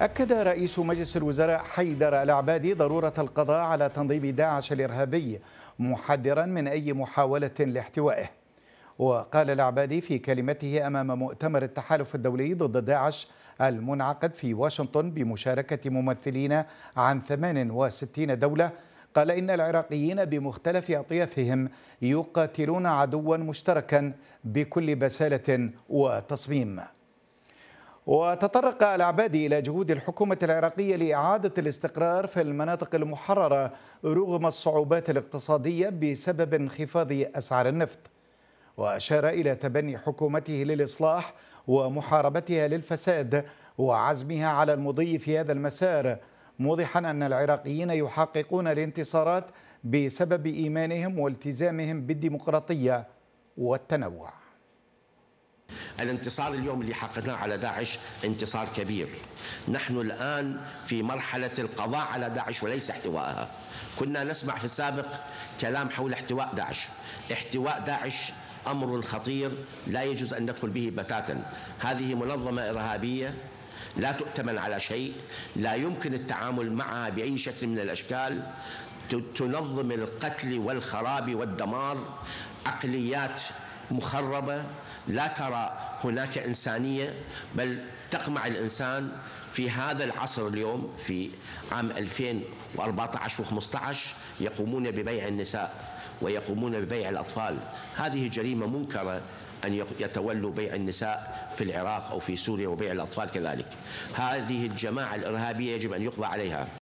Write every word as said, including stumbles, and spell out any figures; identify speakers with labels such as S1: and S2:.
S1: أكد رئيس مجلس الوزراء حيدر العبادي ضرورة القضاء على تنظيم داعش الإرهابي، محذرا من أي محاولة لاحتوائه. وقال العبادي في كلمته أمام مؤتمر التحالف الدولي ضد داعش المنعقد في واشنطن بمشاركة ممثلين عن ثمان وستين دولة، قال إن العراقيين بمختلف أطيافهم يقاتلون عدوا مشتركا بكل بسالة وتصميم. وتطرق العبادي إلى جهود الحكومة العراقية لإعادة الاستقرار في المناطق المحررة رغم الصعوبات الاقتصادية بسبب انخفاض أسعار النفط، وأشار إلى تبني حكومته للإصلاح ومحاربتها للفساد وعزمها على المضي في هذا المسار، موضحا أن العراقيين يحققون الانتصارات بسبب إيمانهم والتزامهم بالديمقراطية والتنوع.
S2: الانتصار اليوم اللي حققناه على داعش انتصار كبير. نحن الآن في مرحلة القضاء على داعش وليس احتوائها. كنا نسمع في السابق كلام حول احتواء داعش. احتواء داعش أمر خطير لا يجوز أن ندخل به بتاتا. هذه منظمة إرهابية لا تؤتمن على شيء، لا يمكن التعامل معها بأي شكل من الأشكال، تنظم القتل والخراب والدمار، عقليات مخربة، لا ترى هناك إنسانية، بل تقمع الإنسان. في هذا العصر اليوم في عام ألفين وأربعة عشر وخمسة عشر يقومون ببيع النساء ويقومون ببيع الأطفال. هذه جريمة منكرة أن يتولوا بيع النساء في العراق أو في سوريا وبيع الأطفال كذلك. هذه الجماعة الإرهابية يجب أن يقضى عليها.